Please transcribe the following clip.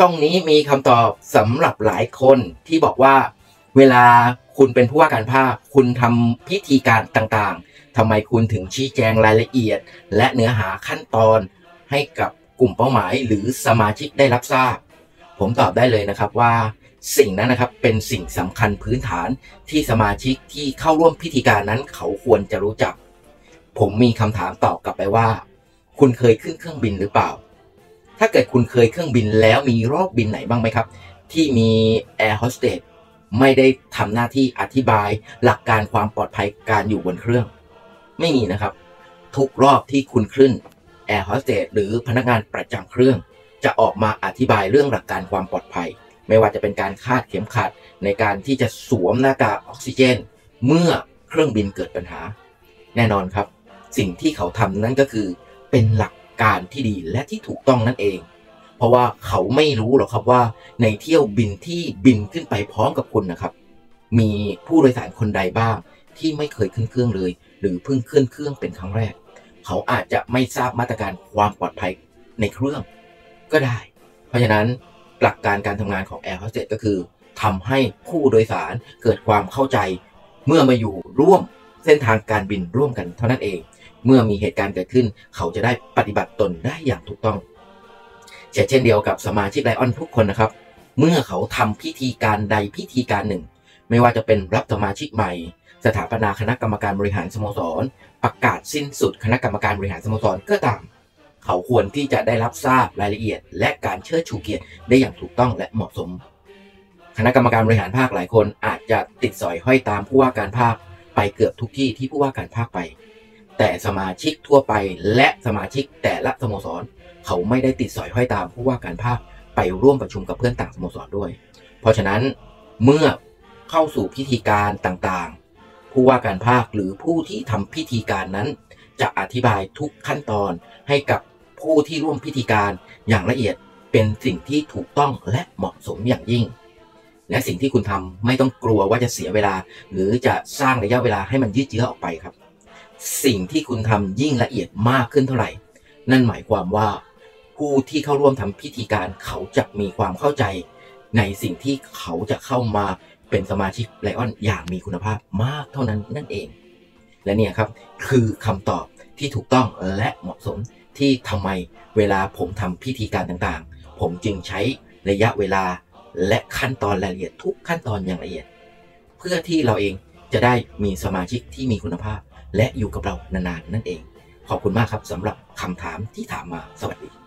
ช่องนี้มีคำตอบสำหรับหลายคนที่บอกว่าเวลาคุณเป็นผู้ว่าการภาคคุณทำพิธีการต่างๆทำไมคุณถึงชี้แจงรายละเอียดและเนื้อหาขั้นตอนให้กับกลุ่มเป้าหมายหรือสมาชิกได้รับทราบผมตอบได้เลยนะครับว่าสิ่งนั้นนะครับเป็นสิ่งสำคัญพื้นฐานที่สมาชิกที่เข้าร่วมพิธีการนั้นเขาควรจะรู้จักผมมีคำถามตอบกลับไปว่าคุณเคยขึ้นเครื่องบินหรือเปล่าถ้าเกิดคุณเคยเครื่องบินแล้วมีรอบบินไหนบ้างไหมครับที่มีแอร์โฮสเตสไม่ได้ทำหน้าที่อธิบายหลักการความปลอดภัยการอยู่บนเครื่องไม่มีนะครับทุกรอบที่คุณขึ้นแอร์โฮสเตสหรือพนักงานประจำเครื่องจะออกมาอธิบายเรื่องหลักการความปลอดภัยไม่ว่าจะเป็นการคาดเข็มขัดในการที่จะสวมหน้ากากออกซิเจนเมื่อเครื่องบินเกิดปัญหาแน่นอนครับสิ่งที่เขาทำนั้นก็คือเป็นหลักการที่ดีและที่ถูกต้องนั่นเองเพราะว่าเขาไม่รู้หรอกครับว่าในเที่ยวบินที่บินขึ้นไปพร้อมกับคุณนะครับมีผู้โดยสารคนใดบ้างที่ไม่เคยขึ้นเครื่องเลยหรือเพิ่งขึ้นเครื่องเป็นครั้งแรกเขาอาจจะไม่ทราบมาตรการความปลอดภัยในเครื่องก็ได้เพราะฉะนั้นหลักการการทำงานของ Air Hostess ก็คือทำให้ผู้โดยสารเกิดความเข้าใจเมื่อมาอยู่ร่วมเส้นทางการบินร่วมกันเท่านั้นเองเมื่อมีเหตุการณ์เกิดขึ้นเขาจะได้ปฏิบัติตนได้อย่างถูกต้องเช่นเดียวกับสมาชิกไลออนทุกคนนะครับเมื่อเขาทำพิธีการใดพิธีการหนึ่งไม่ว่าจะเป็นรับสมาชิกใหม่สถาปนาคณะกรรมการบริหารสโมสรประกาศสิ้นสุดคณะกรรมการบริหารสโมสรก็ตามเขาควรที่จะได้รับทราบรายละเอียดและการเชิดชูเกียรติได้อย่างถูกต้องและเหมาะสมคณะกรรมการบริหารภาคหลายคนอาจจะติดสอยห้อยตามผู้ว่าการภาคไปเกือบทุกที่ที่ผู้ว่าการภาคไปแต่สมาชิกทั่วไปและสมาชิกแต่ละสโมสรเขาไม่ได้ติดสอยห้อยตามผู้ว่าการภาคไปร่วมประชุมกับเพื่อนต่างสโมสรด้วยเพราะฉะนั้นเมื่อเข้าสู่พิธีการต่างๆผู้ว่าการภาคหรือผู้ที่ทำพิธีการนั้นจะอธิบายทุกขั้นตอนให้กับผู้ที่ร่วมพิธีการอย่างละเอียดเป็นสิ่งที่ถูกต้องและเหมาะสมอย่างยิ่งและสิ่งที่คุณทำไม่ต้องกลัวว่าจะเสียเวลาหรือจะสร้างระยะเวลาให้มันยืดเยื้อออกไปครับสิ่งที่คุณทำยิ่งละเอียดมากขึ้นเท่าไหร่นั่นหมายความว่าผู้ที่เข้าร่วมทำพิธีการเขาจะมีความเข้าใจในสิ่งที่เขาจะเข้ามาเป็นสมาชิกไลออนอย่างมีคุณภาพมากเท่านั้นนั่นเองและเนี่ยครับคือคำตอบที่ถูกต้องและเหมาะสมที่ทำไมเวลาผมทำพิธีการต่างๆผมจึงใช้ระยะเวลาและขั้นตอนรายละเอียดทุกขั้นตอนอย่างละเอียดเพื่อที่เราเองจะได้มีสมาชิกที่มีคุณภาพและอยู่กับเรานานๆนั่นเองขอบคุณมากครับสำหรับคำถามที่ถามมาสวัสดี